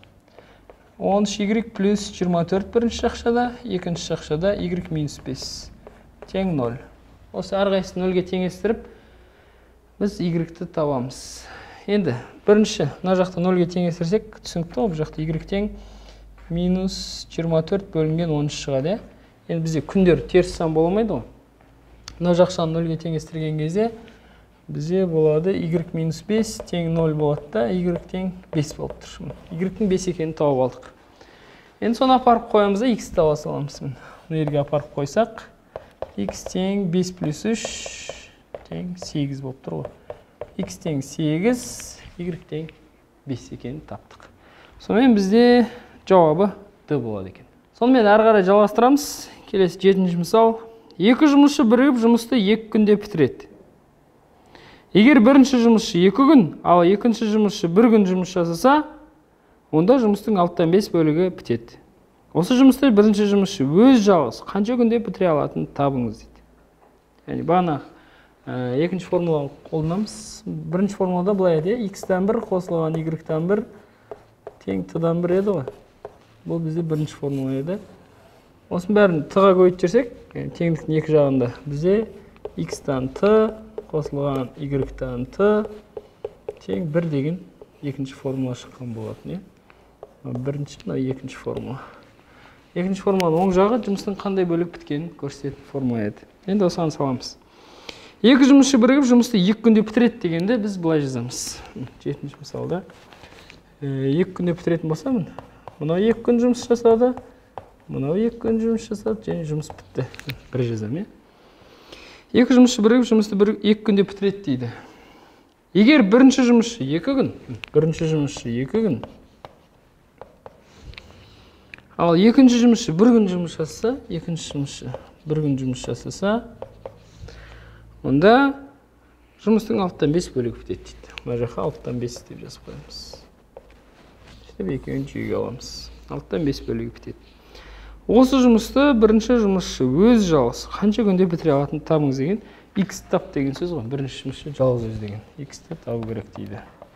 10y плюс 24 бірінші жақшада, екінші жақшада y минус 5 тең 0. Осы әрқайсысын 0-ге теңестіріп, біз y-ті табамыз. Енді бірінші мына жақта 0-ге теңестірсек, түсінікті ғой, бұл жақта y тең минус 24 бөлінген 13 шығады. Енді бізде күндер теріс сан боламайды ғой. Мына жақшаны 0-ге теңестірген кезде бізде болады y минус 5 тең 0 болады да, y тең 5 болып тұр. Y-тің 5 екенін тауып алдық. Енді соны апарып қоямыз да, x таба саламыз. Бұл жерге апарып қойсақ, x тең 5 плюс 3 тең 8 болып тұр ғой. X тең 8, y тең 5 екенін таптық. Сонымен бізде жауабы D болады екен. Сонымен әрі қарай жалғастырамыз. Келесі 7-ші мысал. Екі жұмысшы бірігіп жұмысты 2 күнде бітіреді. Егер бірінші жұмысшы 2 күн, ал екінші жұмысшы 1 күн жұмыс жасаса, онда жұмыстың 6/5 бөлігі бітеді. Осы жұмысты бірінші жұмысшы өз жалғыз қанша күнде бітіре алатынын табыңыз дейді. Яғни бағана екінші формуланы қолданамыз. Бірінші формулада былай еді, x-тан 1 қосылған y-тан 1 тең t-дан 1 еді ғой. Бұл бізде бірінші формула еді. Осының бәрін t-ға көбейтіп жүрсек, теңдіктің екі жағында бізде x-тан t қосылған y-тан t тең 1 деген екінші формула шыққан болатын. Бірінші, екінші формула. Екінші формуланың оң жағы жұмыстың қандай бөлік біткенін көрсететін формула еді. Енді осыған саламыз. Екі жұмысшы бірігіп жұмысты 2 күнде бітіреді дегенде біз былай жазамыз. 7-ші мысалда 2 күнде бітіретін болса, мынау 2 күн жұмыс жасады, мынау 2 күн жұмыс жасады, және жұмыс бітті. Бір жазам. Екі жұмысшы бірігіп жұмысты 2 күнде бітіреді дейді. Егер бірінші жұмысшы 2 күн, ал екінші жұмысшы 1 күн жұмыс жасаса, екінші жұмысшы 1 күн жұмыс жасаса, онда жұмыстың 6/5 бөлігі бітеді дейді. Мына жаққа 6/5 деп жазып қоямыз. Сөйтіп екеуін жүйеге аламыз. 6/5 бөлігі бітеді. Осы жұмысты бірінші жұмысшы өз жалғыз қанша күнде бітіре алатынын табыңыз деген x тап деген сөз ғой. Бірінші жұмысшы жалғыз өз деген x-ті табу керек дейді.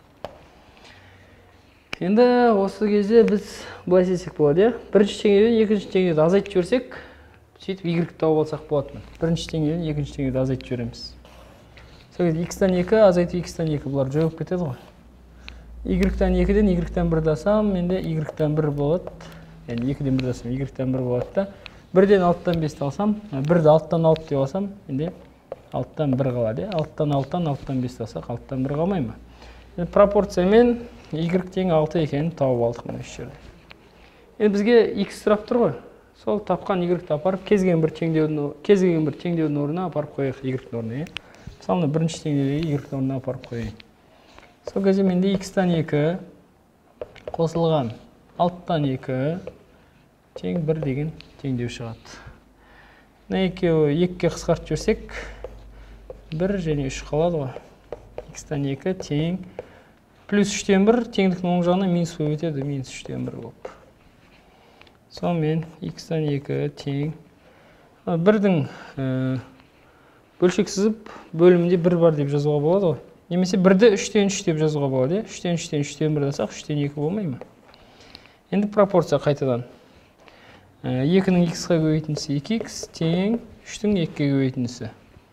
Енді осы кезде біз былай істесек болады. Бірінші теңдеуден екінші теңдеуді азайтып жіберсек, сөйтіп y-ті тауып алсақ болады. Бірінші теңдеуден екінші теңдеуді азайтып жібереміз. Сол кезде x-тан 2 азайтып x-тан 2 бұлар жойылып кетеді ғой. Y-тан 2-ден y-тан 1 дасам, енді y-тан 1 болады. Яғни 2-ден 1 дасам, y-тан 1 болады да. 1-ден 6-5 алсам, 1-ді 6-тан 6 деп алсам, енді 6-тан 1 қалады. 6-тан 6-тан 6-5 дасақ, 6-тан 1 қалмай ма? Пропорциямен y тең 6 екенін тауып алдық мына жерде. Енді бізге x сұрап тұр ғой. Сол тапқан y-ті апарып, кез келген бір теңдеудің орнына апарып қояйық y-тің орнына. Мысалы, бірінші теңдеудегі y-тің орнына апарып қояйын. Сол кезде менде x-тан 2 қосылған 6-тан 2 тең 1 деген теңдеу шығады. Мына екеуі 2-ге қысқартып жүрсек, 1 және 3 қалады ғой. X-тан 2 тең плюс 3-тен 1 теңдіктің оң жағына минус болып өтеді, минус 3-тен 1 болып. Сонымен x-тан 2 тең 1-дің бөлшек сызып бөлімінде 1 бар деп жазуға болады ғой. Немесе 1-ді 3-тен 3 деп жазуға болады. 3-тен 3-тен 1 дасақ, 3-тен 2 болмай ма? Енді пропорция қайтадан. 2-ның x-ға көбейтіндісі 2x тең 3-тің 2-ге көбейтіндісі.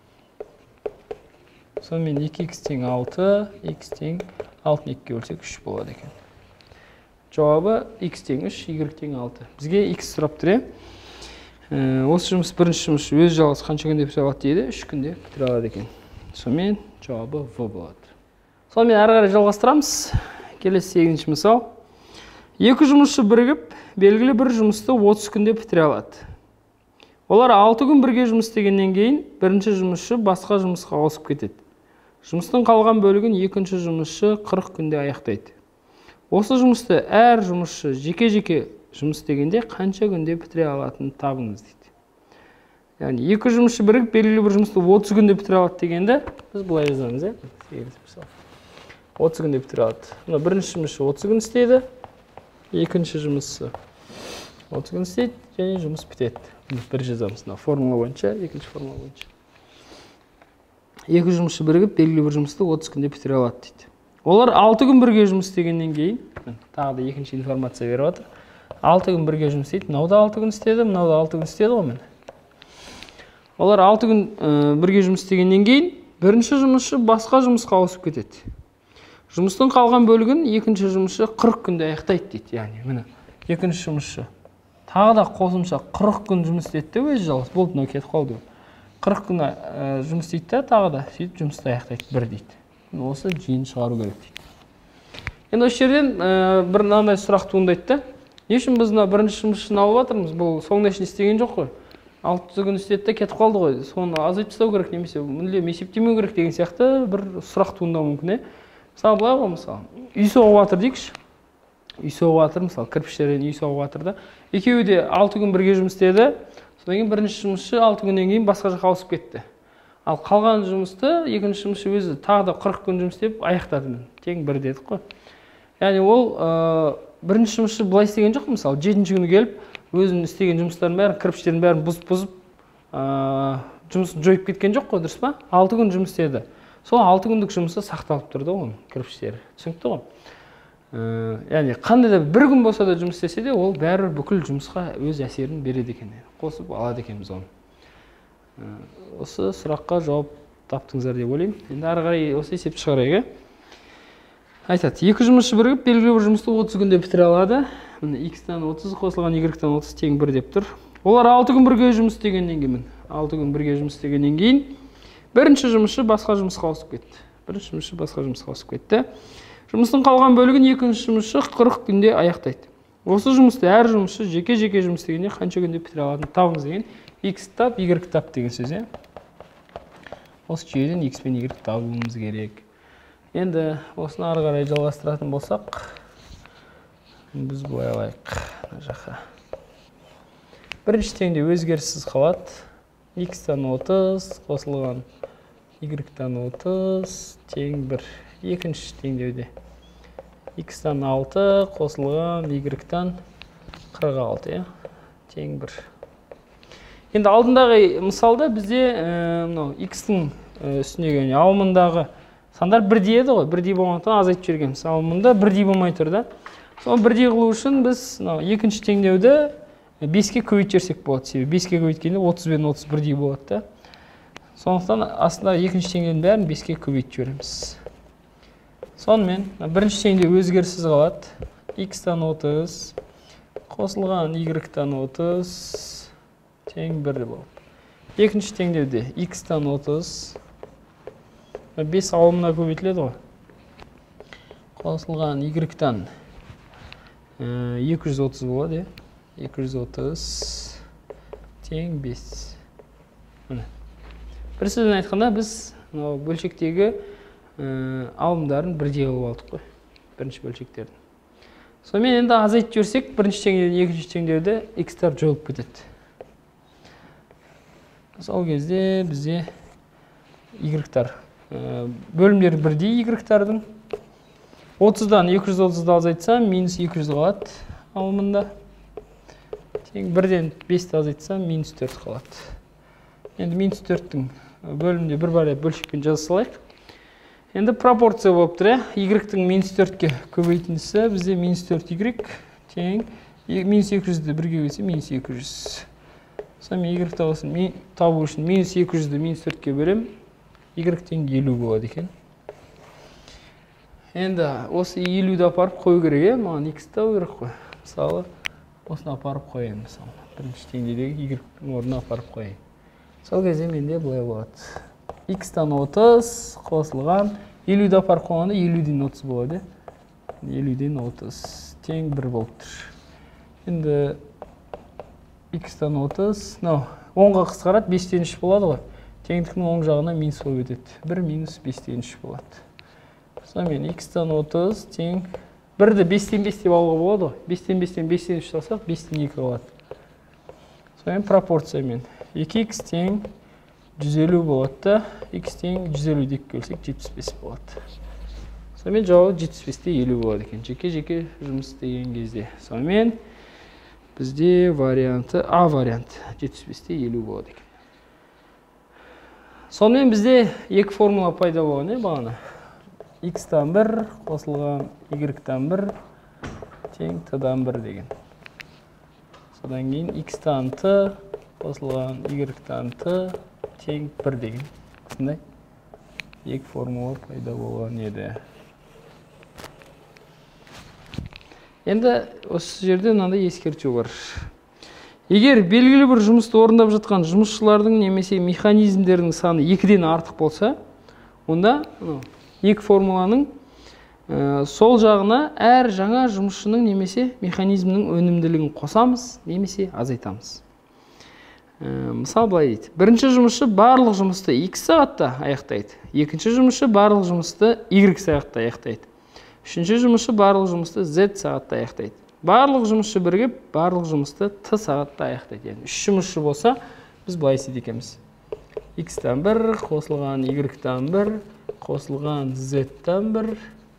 Сонымен 2x тең 6, x тең 6-ны 2-ге бөлсек 3 болады екен. Жауабы x тең 3, y тең 6. Бізге x сұрап тұр. Осы жұмыс бірінші жұмыс өз жалғыз қанша күнде бітіре алады дейді, 3 күнде бітіре алады екен. Сонымен жауабы V болады. Сонымен ары қарай жалғастырамыз. Келесі 8-ші мысал. Екі жұмысшы бірігіп, белгілі бір жұмысты 30 күнде бітіре алады. Олар 6 күн бірге жұмыс істегеннен кейін, бірінші жұмысшы басқа жұмысқа ауысып кетеді. Жұмыстың қалған бөлігін екінші жұмысшы 40 күнде аяқтайды. Осы жұмысты әр жұмысшы жеке-жеке жұмыс істегенде қанша күнде бітіре алатынын табыңыз дейді. Яғни екі жұмысшы бірігіп, белгілі бір жұмысты 30 күнде бітіре алады дегенде, біз былай жазамыз, 30 күнде бітіре алады. Бірінші жұмысшы 30 күн істейді, екінші жұмысшы 30 күн істейді, және жұмыс бітеді. Бір жазамыз, формула бойынша, екінші формула бойынша. Екі жұмысшы бірігіп, белгілі бір жұмысты 30 күнде бітіре алады дейді. Олар 6 күн бірге жұмыс істегеннен кейін, тағы да екінші информация беріп отыр. 6 күн бірге жұмыс істейді. Мынау да 6 күн істеді, мынау да 6 күн істеді ғой. Олар 6 күн бірге жұмыс істегеннен кейін, бірінші жұмысшы басқа жұмысқа ауысып кетеді. Жұмыстың қалған бөлігін екінші жұмысшы 40 күнде аяқтайды дейді. Яғни, міне, екінші жұмысшы тағы да қосымша 40 күн жұмыс істеді де өзі жалғыз. Болды, мынау кетіп қалды. 40 күн жұмыс істейді де, тағы да сөйтіп жұмысты аяқтайды бір дейді. Осы жиын шығару керек дейді. Енді осы жерден бір мынандай сұрақ туындайды да. Не үшін біз бірінші жұмысшыны алып жатырмыз? Бұл соңына шейін істеген жоқ қой. 6 күн істеді де кетіп қалды ғой. Соны азайтып тастау керек немесе мүлдем есептемеу керек деген сияқты бір сұрақ туындауы мүмкін. Мысалы былай ғой, мысалы үй соғып жатыр дейікші. Үй соғып жатыр, мысалы кірпіштерден үй соғып жатыр да. Екеуі де 6 күн бірге жұмыс істеді. Содан кейін бірінші жұмысшы 6 күннен кейін басқа жаққа ауысып кетті. Ал қалған жұмысты екінші жұмысшы өзі тағы да 40 күн жұмыс істеп аяқтады. Тең бір дедік қой. Яғни ол бірінші жұмысшы былай істеген жоқ, мысалы 7-ші күні келіп, өзінің істеген жұмыстарын бәрін, кірпіштерін бәрін бұзып, жұмысын жойып кеткен жоқ қой, дұрыс па? 6 күн жұмыс істеді. Сол 6 күндік жұмысы сақталып тұрды ғой, кірпіштері. Түсінікті ғой. Яғни қандай да бір күн болса да жұмыс істесе де, ол бәрі бүкіл жұмысқа өз әсерін береді екен. Қосып алады екенбіз оны. Осы сұраққа жауап таптыңыздар деп ойлаймын. Енді ары қарай осы есепті шығарайық. Айтады, екі жұмысшы бірігіп, белгілі бір жұмысты 30 күнде бітіре алады. X-тан 30 қосылған Y-тан 30 тең 1 деп тұр. Олар 6 күн бірге жұмыс істегеннен кейін, 6 күн бірге жұмыс істегеннен кейін, бірінші жұмысшы басқа жұмысқа ауысып кетті. Жұмыстың қалған бөлігін екінші жұмысшы 40 күнде аяқтайды. Осы жұмысты әр жұмысшы жеке-жеке жұмыс істегенде қанша күнде бітіре алатынын табыңыз деген X тап, Y тап деген сөз. Осы жүйеден X пен Y табуымыз керек. Енді осыны ары қарай жалғастыратын болсақ, біз былай алайық. Бірінші теңде өзгеріссіз қалады. X-тан 30 қосылған Y-тан 30 тең 1. Екінші теңдеуде X-тан 6 қосылған Y-тан 46 тең 1. Енді алдындағы мысалда бізде X-тің үстіндегі алымындағы сандар бірдей еді ғой, бірдей болғандықтан азайтып жібергенбіз. Ал мұнда бірдей болмай тұр да. Соны бірдей қылу үшін біз екінші теңдеуді 5-ке көбейтіп жіберсек болады. Себебі 5-ке көбейткенде 30 пен 30 бірдей болады да. Сондықтан астында екінші теңдеудің бәрін 5-ке көбейтіп жібереміз. Сонымен бірінші теңдеу өзгеріссіз қалады. X-тан 30 қосылған Y-тан 30 тең 1 болып. Екінші теңдеуде X-тан 30 5 алымына көбейтіледі ғой. Қосылған Y-тан 230 болады. 230 тең 5. Бір сөзбен айтқанда біз бөлшектегі алымдарын бірдей қылып алдық қой. Бірінші бөлшектердің. Сонымен енді азайтып жіберсек, бірінші теңдеуден екінші теңдеуді X-тар жойылып кетеді. Сол кезде бізде Y-тар бөлімдері бірдей Y-тардың. 30-дан 230-ды азайтсам, минус 200 қалады алымында. Тең 1-ден 5-ді азайтсам, минус 4 қалады. Енді минус 4-тің бөлімде бір бар бөлшекпен жаза салайық. Енді пропорция болып тұр. Y-тің минус 4-ке көбейтіндісі бізде минус 4Y тең минус 200-ді бірге бөлсе минус 200. Сонымен Y табу үшін минус 200-ді минус 4-ке бөлем. Y тең 50 болады екен. Енді осы 50-ді апарып қою керек, маған X табу керек қой. Мысалы, осыны апарып қояйын, мысалы. Бірінші теңдедегі Y-дің орнына апарып қояйын. Сол кезде менде былай болады. X-тан 30 қосылған 50-ді апарып қойғанда 50-ден 30 болады. 50-ден 30 тең 1 болып тұр. Енді x-тан 30, 10-ға қысқарады, 5-тен 3 болады ғой. Теңдіктің оң жағына минус болып өтеді. 1 минус 5-тен 3 болады. Сонымен x-тан 30 тең 1-ді 5-тен 5 деп алуға болады ғой. 5-тен 5-тен 5-тен 3 алсақ, 5-тен 2 қалады. Сонымен пропорциямен 2x тең 150 болады да, x тең 150 деп келсек 75 болады. Сонымен жауабы 75-те 50 болады екен. Жеке-жеке жұмыс істеген кезде. Сонымен бізде варианты А вариант 75-те 50 болады екен. Сонымен бізде екі формула пайда болған, бағана. X-тан 1 қосылған Y-тан 1 тең T-дан 1 деген. Содан кейін X-тан T қосылған Y-тан T тең 1 деген. Осындай екі формула пайда болған еді. Енді осы жерде мынандай ескерту бар. Егер белгілі бір жұмысты орындап жатқан жұмысшылардың немесе механизмдердің саны 2-ден артық болса, онда екі формуланың сол жағына әр жаңа жұмысшының немесе механизмнің өнімділігін қосамыз, немесе азайтамыз. Мысал былай дейді. Бірінші жұмысшы барлық жұмысты X сағатта аяқтайды. Екінші жұмысшы барлық жұмысты Y сағатта аяқтайды. Үшінші жұмысшы барлық жұмысты Z сағатта аяқтайды. Барлық жұмысшы бірігіп, барлық жұмысты T сағатта аяқтайды. Яғни 3 жұмысшы болса, біз былай істейді екенбіз. X-тан 1 қосылған Y-тан 1 қосылған Z-тан 1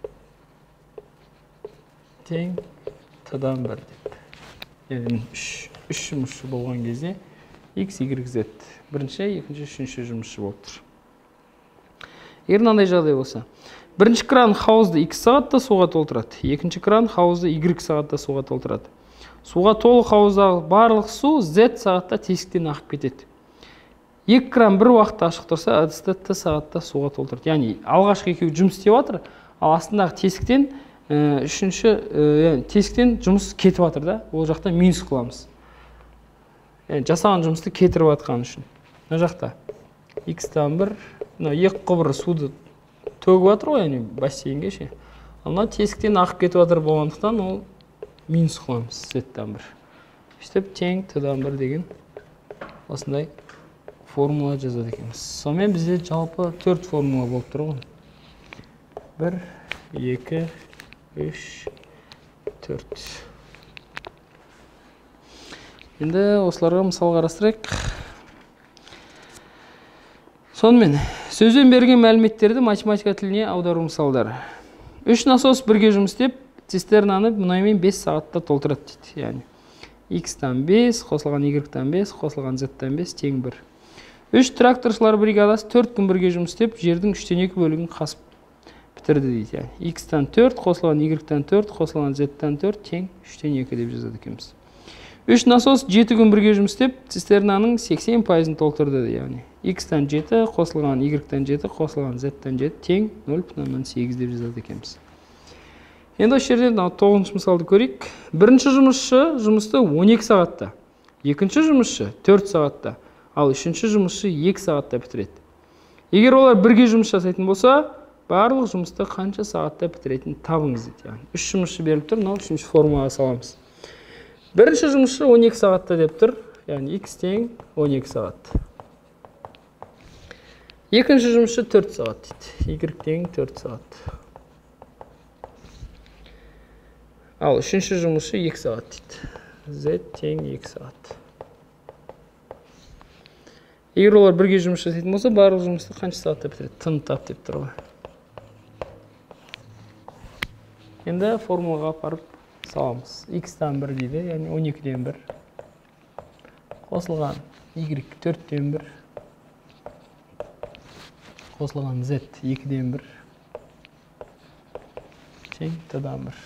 тең T-дан 1 деп. Яғни 3 жұмысшы болған кезде X, Y, Z. Бірінші, екінші, үшінші жұмысшы болып тұр. Егер мынандай жағдай болса, бірінші кран хауызды X сағатта суға толтырады. Екінші кран хауызды Y сағатта суға толтырады. Суға толы хауыздағы барлық су Z сағатта тесіктен ағып кетеді. Екі кран бір уақытта ашық тұрса, ыдысты T сағатта суға толтырады. Яғни алғашқы екеуі жұмыс істеп жатыр, ал астындағы тесіктен тесіктен жұмыс кетіп жатыр да, ол жақта минус қыламыз. Жасаған жұмысты кетіріп жатқан үшін. Мына жақта X-тан 1, екі құбыр суды төгіп жатыр ғой, яғни бассейнге ше. Ал тесіктен ағып кетіп жатыр болғандықтан ол минус қыламыз Z-тан 1. Сөйтіп тең T-дан 1 деген осындай формула жазады екенбіз. Сонымен бізде жалпы 4 формула болып тұр ғой. 1, 2, 3, 4. Енді осыларға мысал қарастырайық. Сонымен, сөзбен берген мәліметтерді математика тіліне аудару мысалдары. 3 насос бірге жұмыс істеп, цистернаны мұнаймен 5 сағатта толтырады дейді. Яғни X-тан 5, қосылған Y-тан 5, қосылған Z-тан 5 тең 1. 3 тракторшылар бригадасы 4 күн бірге жұмыс істеп, жердің 3-тен 2 бөлігін қасып бітірді дейді. Яғни X-тан 4, қосылған Y-тан 4, қосылған Z-тан 4 тең 3-тен 2 деп жазады екенбіз. 3 насос 7 күн бірге жұмыс істеп, цистернаның 80%-ын толтырды. Яғни X-тан 7, қосылған Y-тан 7, қосылған Z-тан 7 тең 0,8 деп жазады екенбіз. Енді осы жерде 9-шы мысалды көрейік. Бірінші жұмысшы жұмысты 12 сағатта, екінші жұмысшы 4 сағатта, ал үшінші жұмысшы 2 сағатта бітіреді. Егер олар бірге жұмыс жасайтын болса, барлық жұмысты қанша сағатта бітіретінін табыңыз дейді. Яғни 3 жұмысшы беріліп тұр, мынау үшінші формулаға саламыз. Бірінші жұмысшы 12 сағатта деп тұр, яғни X тең 12 сағат. Екінші жұмысшы 4 сағат дейді, Y тең 4 сағат. Ал үшінші жұмысшы 2 сағат дейді, Z тең 2 сағат. Егер олар бірге жұмыс жасайтын болса, барлық жұмысты қанша сағатта бітіреді? T-ны тап деп тұр ғой. Енді формулаға апарып саламыз. X-тан 1 дейді, яғни 12-ден 1. Қосылған Y 4-ден 1. Қосылған Z 2-ден 1. Тең T-дан 1.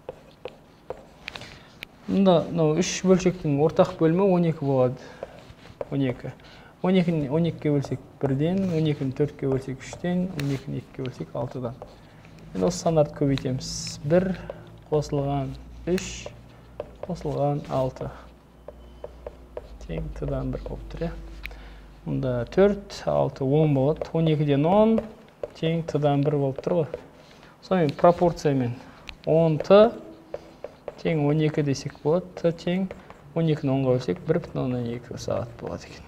Мұнда 3 бөлшектің ортақ бөлімі 12 болады. 12. 12-ге бөлсек 1-ден, 12-ні 4-ге бөлсек 3-ден, 12-ні 2-ге бөлсек 6-дан. Енді осы сандарды көбейтеміз. 1 қосылған 3 қосылған 6 тең T-дан 1 болып тұр. Мұнда 4, 6, 10 болады. 12-ден 10, тең т-дан 1 болып тұр ғой. Сонымен пропорциямен 10t тең 12 десек болады. Т тең 12-ні 10-ға бөлсек 1,2 сағат болады екен.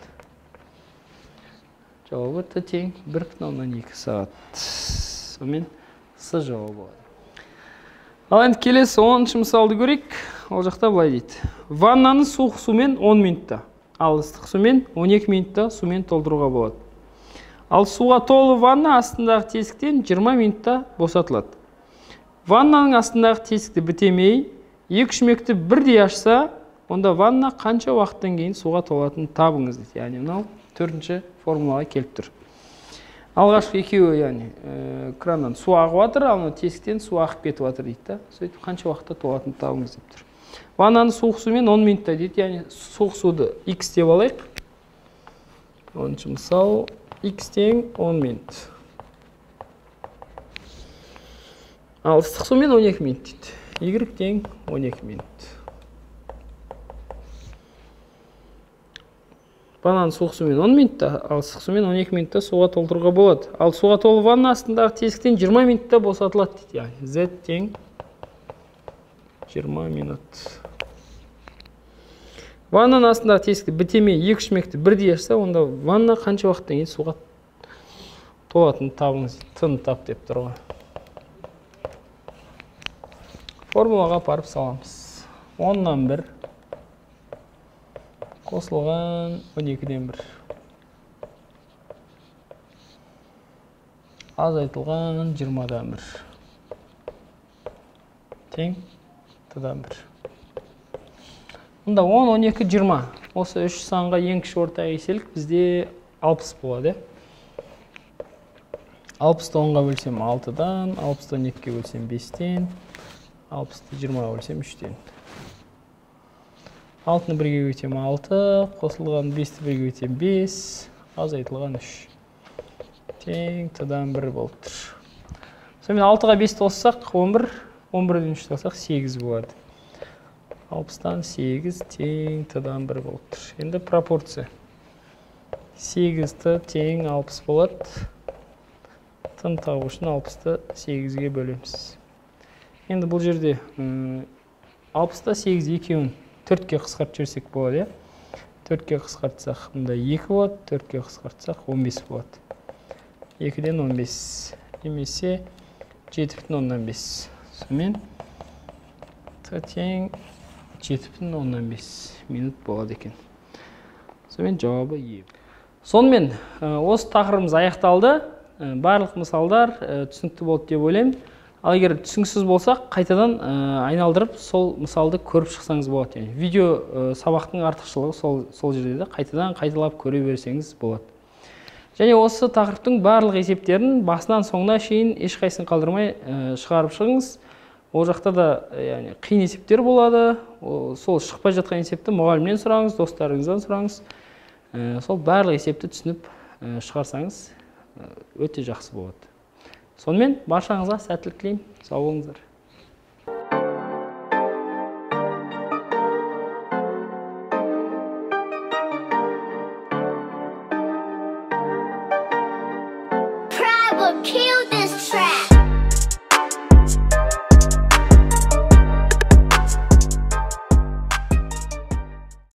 Жауабы т тең 1,2 сағат. Сонымен С жауабы болады. Ал енді келесі 10-шы мысалды көрейік. Ол жақта былай дейді. Ваннаны суық сумен 10 минутта, ал ыстық сумен 12 минутта сумен толтыруға болады. Ал суға толы ванна астындағы тесіктен 20 минутта босатылады. Ваннаның астындағы тесікті бітемей, екі шүмекті бірдей ашса, онда ванна қанша уақыттан кейін суға толатынын табыңыз дейді. Яғни мынау төртінші формулаға келіп тұр. Алғашқы екеуі, яғни краннан су ағып жатыр, ал тесіктен су ағып кетіп жатыр дейді. Сөйтіп қанша уақытта толатынын табыңыз деп тұр. Ваннаны суық сумен 10 минутта дейді, яғни суық суды x деп алайық. 10-шы мысал x тең 10 минут. Ал ыстық сумен 12 минут дейді. Y тең 12 минут. Ваннаны суық сумен 10 минутта, ал ыстық сумен 12 минутта суға толтыруға болады. Ал суға толы ванна астындағы тесіктен 20 минутта босатылады дейді. Яғни Z тең 20 минут. Ваннаның астындағы тесікті бітемей екі шүмекті бірдей ашса, онда ванна қанша уақыттан кейін суға толатынын табыңыз. Т-ны тап деп тұр ғой. Формулаға апарып саламыз. 10-нан 1 қосылған 12-ден 1 азайтылған 20-дан 1 тең т-дан 1. Мұнда 10, 12, 20. Осы үш санға ең кіші ортақ еселік бізде 60 болады. 60-ты 10-ға бөлсем 6-дан, 60-ты 2-ге бөлсем 5-тен, 60-ты 20-ға бөлсем 3-тен. 6-ны 1-ге бөлсем 6, қосылған 5-ті 1-ге бөлсем 5, азайтылған 3. Тең т-дан 1 болып тұр. Сонымен 6-ға 5-ті қоссақ 11, 11-ден 3-ті қоссақ 8 болады. 60-тан 8 тең т-дан 1 болып тұр. Енді пропорция. 8-ті тең 60 болады. Т-ны табу үшін 60-ты 8-ге бөлеміз. Енді бұл жерде 60-та 8 екеуін 4-ке қысқартып жіберсек болады. 4-ке қысқартсақ, мұнда 2 болады, 4-ке қысқартсақ 15 болады. 2-ден 15 немесе 7,5. Сонымен Т тең 7,5 минут болады екен. Сонымен жауабы Е. Сонымен осы тақырыбымыз аяқталды. Барлық мысалдар түсінікті болды деп ойлаймын. Ал егер түсініксіз болса, қайтадан айналдырып, сол мысалды көріп шықсаңыз болады. Видео сабақтың артықшылығы сол жерде қайтадан қайталап көре берсеңіз болады. Және осы тақырыптың барлық есептерін басынан соңына шейін ешқайсысын қалдырмай шығарып шығыңыз. Ол жақта да қиын есептер болады. Сол шықпай жатқан есепті мұғалімнен сұраңыз, достарыңыздан сұраңыз. Сол барлық есепті түсініп шығарсаңыз өте жақсы болады. Сонымен баршаңызға сәттілік тілеймін. Сау болыңыздар. Kill this